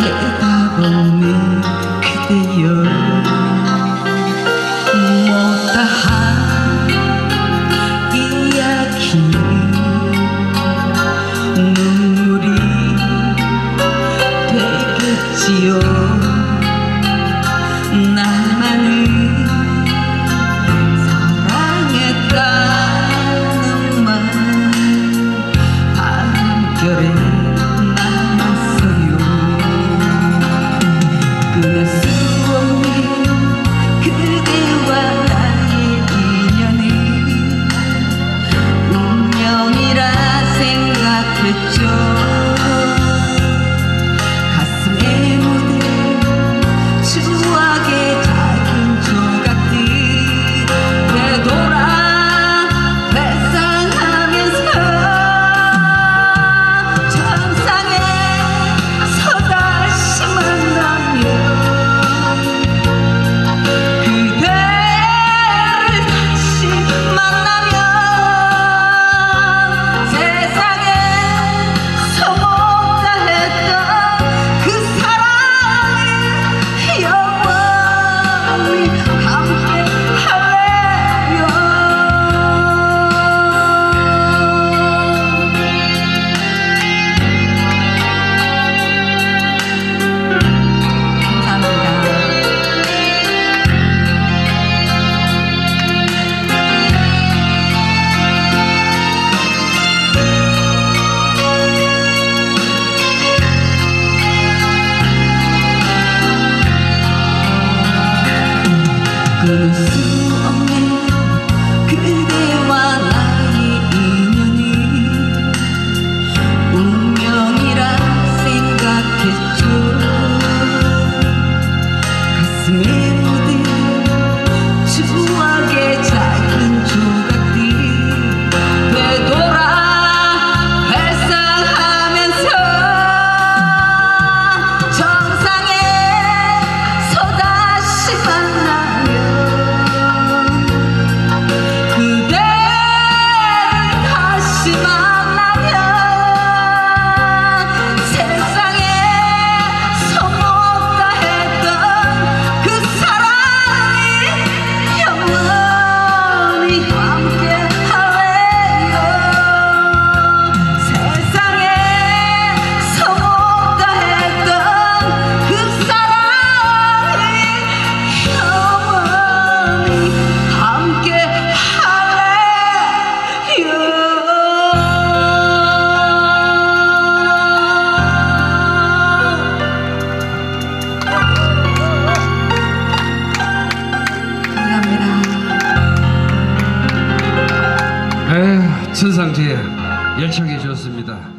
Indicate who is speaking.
Speaker 1: 대답 없는 그대여 못다한 이야기는 눈물이 되겠지요. 나만을 사랑했다는 말 밤결에 남았어요. 끊을 수 없는 그대와 나의 인연이 운명이라 생각했죠. 가슴에 묻은 추억의 작은 조각들 되돌아 회상하면서 천상에서 다시 만나면 그대를 다시 만나면 세상에서 못다 했던 그 사랑을 영원히 함께 할래요. 끊을 수 없는 그대와 나의 인연이 운명이라 생각했죠. 가슴에 묻은 추억의 작은 조각들 되돌아 회상하면서 정상에서 다시 만나면
Speaker 2: 천상재 열창해 주셨습니다.